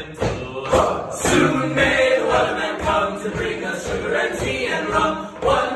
and two. Soon may the weatherman come to bring us sugar and tea and rum. One